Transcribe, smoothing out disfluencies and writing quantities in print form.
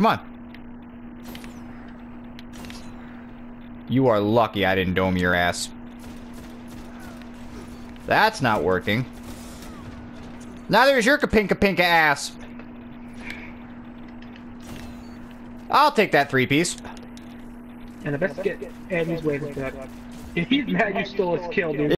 Come on. You are lucky I didn't dome your ass. That's not working. Neither is your Kapinka ass. I'll take that 3-piece. And the best get Eddie's waiting for that. If he's mad you stole his kill, dude.